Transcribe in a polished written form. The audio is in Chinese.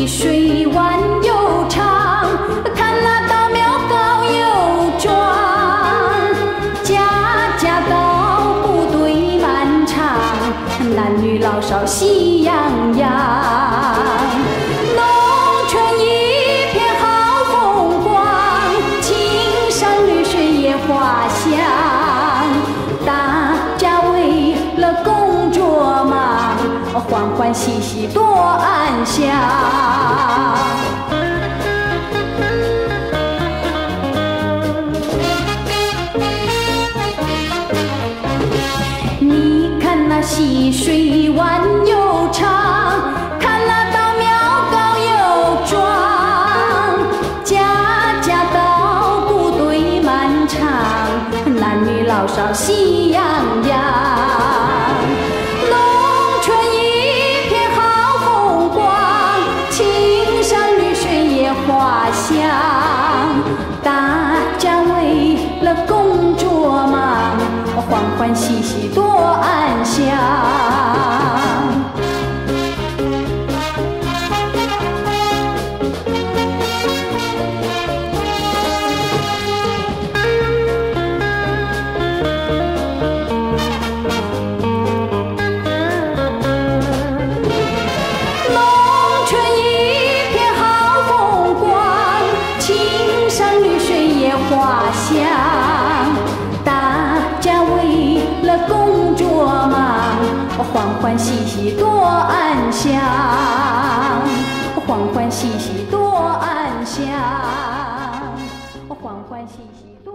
溪水弯又长，看那稻苗高又壮，家家稻谷堆满场，男女老少喜洋洋。农村一片好风光，青山绿水野花香，大家为了工作忙，欢欢喜喜多安详。你看那溪水弯又长，看那稻苗高又壮，家家稻谷堆满场，男女老少喜洋洋。花香，大家为了工作忙，欢欢喜喜多安详。花香，大家为了工作忙，欢欢喜喜多安详，欢欢喜喜多安详，欢欢喜喜多。